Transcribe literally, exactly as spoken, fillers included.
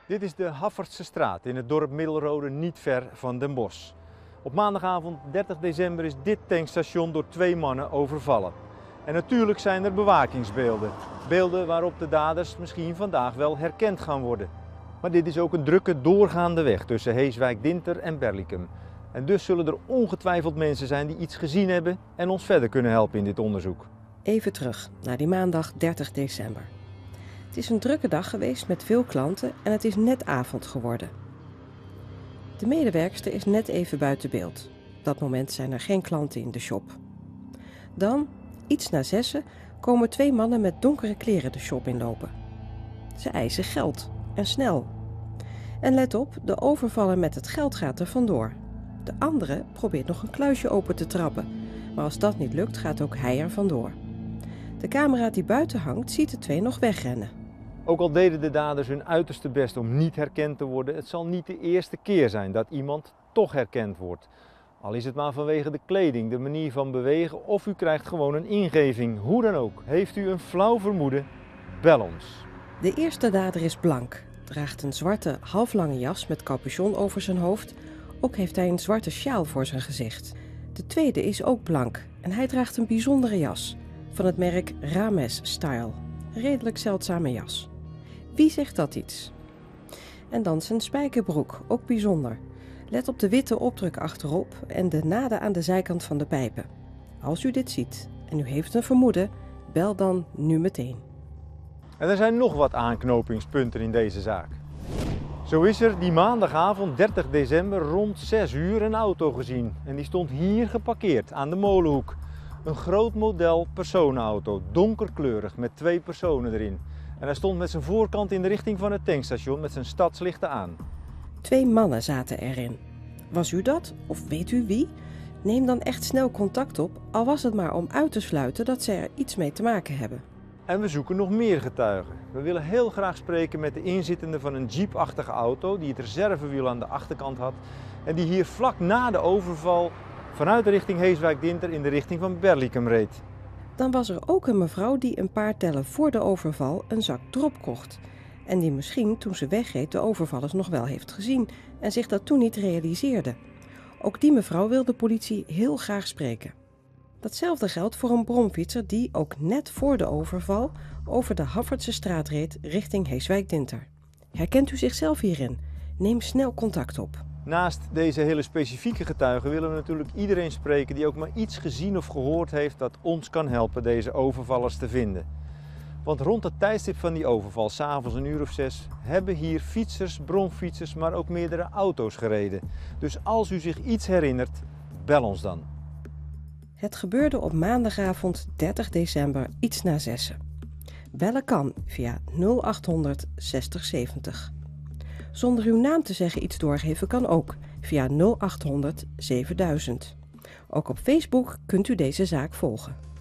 Dit is de Haffertse straat in het dorp Middelrode, niet ver van Den Bosch. Op maandagavond dertig december is dit tankstation door twee mannen overvallen. En natuurlijk zijn er bewakingsbeelden. Beelden waarop de daders misschien vandaag wel herkend gaan worden. Maar dit is ook een drukke doorgaande weg tussen Heeswijk-Dinter en Berlicum. En dus zullen er ongetwijfeld mensen zijn die iets gezien hebben en ons verder kunnen helpen in dit onderzoek. Even terug naar die maandag dertig december. Het is een drukke dag geweest met veel klanten en het is net avond geworden. De medewerkster is net even buiten beeld. Op dat moment zijn er geen klanten in de shop. Dan, iets na zessen, komen twee mannen met donkere kleren de shop inlopen. Ze eisen geld, en snel. En let op, de overvaller met het geld gaat er vandoor. De andere probeert nog een kluisje open te trappen, maar als dat niet lukt gaat ook hij er vandoor. De camera die buiten hangt ziet de twee nog wegrennen. Ook al deden de daders hun uiterste best om niet herkend te worden, het zal niet de eerste keer zijn dat iemand toch herkend wordt. Al is het maar vanwege de kleding, de manier van bewegen of u krijgt gewoon een ingeving. Hoe dan ook, heeft u een flauw vermoeden? Bel ons. De eerste dader is blank, draagt een zwarte halflange jas met capuchon over zijn hoofd. Ook heeft hij een zwarte sjaal voor zijn gezicht. De tweede is ook blank en hij draagt een bijzondere jas van het merk Rames Style. Een redelijk zeldzame jas. Wie zegt dat iets? En dan zijn spijkerbroek, ook bijzonder. Let op de witte opdruk achterop en de naden aan de zijkant van de pijpen. Als u dit ziet en u heeft een vermoeden, bel dan nu meteen. En er zijn nog wat aanknopingspunten in deze zaak. Zo is er die maandagavond dertig december rond zes uur een auto gezien. En die stond hier geparkeerd aan de Molenhoek. Een groot model personenauto, donkerkleurig met twee personen erin. En hij stond met zijn voorkant in de richting van het tankstation met zijn stadslichten aan. Twee mannen zaten erin. Was u dat of weet u wie? Neem dan echt snel contact op, al was het maar om uit te sluiten dat zij er iets mee te maken hebben. En we zoeken nog meer getuigen. We willen heel graag spreken met de inzittende van een jeepachtige auto die het reservewiel aan de achterkant had en die hier vlak na de overval vanuit de richting Heeswijk-Dinter in de richting van Berlicum reed. Dan was er ook een mevrouw die een paar tellen voor de overval een zak drop kocht. En die misschien toen ze wegreed de overvallers nog wel heeft gezien en zich dat toen niet realiseerde. Ook die mevrouw wil de politie heel graag spreken. Datzelfde geldt voor een bromfietser die ook net voor de overval over de Haffertse straat reed richting Heeswijk-Dinter. Herkent u zichzelf hierin? Neem snel contact op. Naast deze hele specifieke getuigen willen we natuurlijk iedereen spreken die ook maar iets gezien of gehoord heeft dat ons kan helpen deze overvallers te vinden. Want rond het tijdstip van die overval, 's avonds een uur of zes, hebben hier fietsers, bromfietsers, maar ook meerdere auto's gereden. Dus als u zich iets herinnert, bel ons dan. Het gebeurde op maandagavond dertig december iets na zessen. Bellen kan via nul achthonderd zestig zeventig. Zonder uw naam te zeggen iets doorgeven kan ook via nul achthonderd zevenduizend. Ook op Facebook kunt u deze zaak volgen.